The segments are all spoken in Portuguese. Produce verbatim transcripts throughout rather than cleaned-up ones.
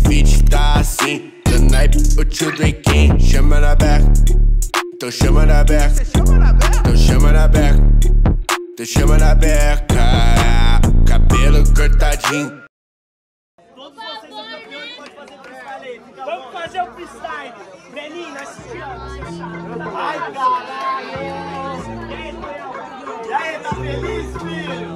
feat tá assim. No naipe, o tio Drinking chama na beca. Então chama na beca. Então chama na beca. Então chama na beca. Cabelo cortadinho. Todos vocês são campeões, pode fazer freestyle aí. Vamos fazer o freestyle. Beninho, nós te tiramos. Ai, caralho. E aí, tá feliz, filho?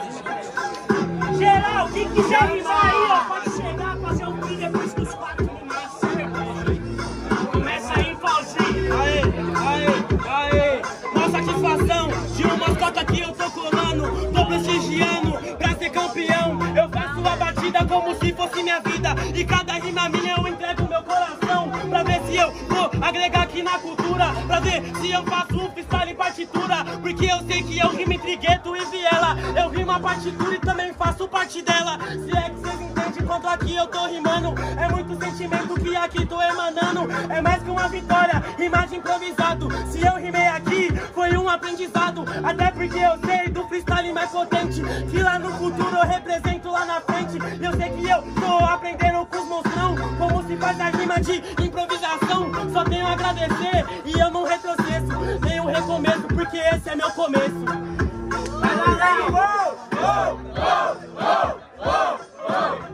Geral, quem quiser rimar aí, ó, pode chegar, fazer um vídeo depois dos quatro começa. Começa aí, Pauzinho. Aê, aê, aê. Mó satisfação de uma mascota que eu tô colando. Tô prestigiando pra ser campeão. Eu faço a batida como se fosse minha vida. E cada rima minha eu entrego meu coração. Pra ver se eu vou agregar aqui na cultura. Pra ver se eu faço um freestyle em partitura. Porque eu sei que eu rimo entre gueto e viela. Eu rimo a partitura e também faço parte dela. Se é que vocês entendem quando aqui eu tô rimando. É muito sentimento que aqui tô emanando. É mais que uma vitória, rimar de improvisado. Se eu rimei aqui, foi um aprendizado. Até porque eu sei do freestyle mais potente. Que lá no futuro eu represento lá na frente. E eu sei que eu tô aprendendo com os monstrão. Como se faz a rima de improvisação. Só tenho a agradecer e eu não retrocesso. Nem um recomeço, porque esse é meu começo. Vai lá, lá! Oh, oh, oh, oh, oh.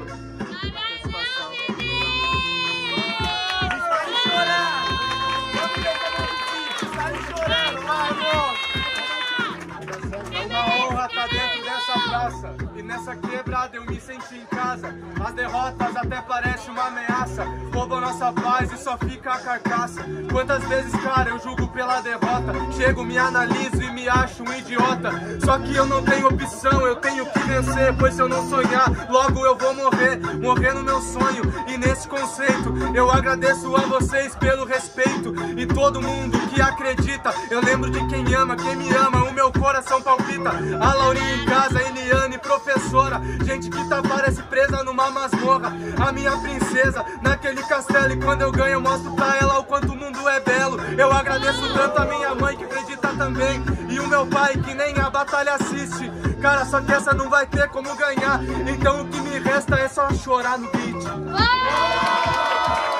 Tá dentro dessa praça e nessa quebrada eu me senti em casa. As derrotas até parecem uma ameaça, roubam nossa paz e só fica a carcaça. Quantas vezes, cara, eu julgo pela derrota, chego, me analiso e me acho um idiota. Só que eu não tenho opção, eu tenho que vencer, pois se eu não sonhar, logo eu vou morrer, morrer no meu sonho. E nesse conceito eu agradeço a vocês pelo respeito e todo mundo que acredita. Eu lembro de quem ama, quem me ama, o meu coração palpita. A Laurinha em casa, a Eliane, professora, gente que tá parece presa numa masmorra. A minha princesa naquele castelo, e quando eu ganho eu mostro pra ela o quanto o mundo é belo. Eu agradeço tanto a minha mãe que acredita também, e o meu pai que nem a batalha assiste. Cara, só que essa não vai ter como ganhar, então o que me resta é só chorar no beat.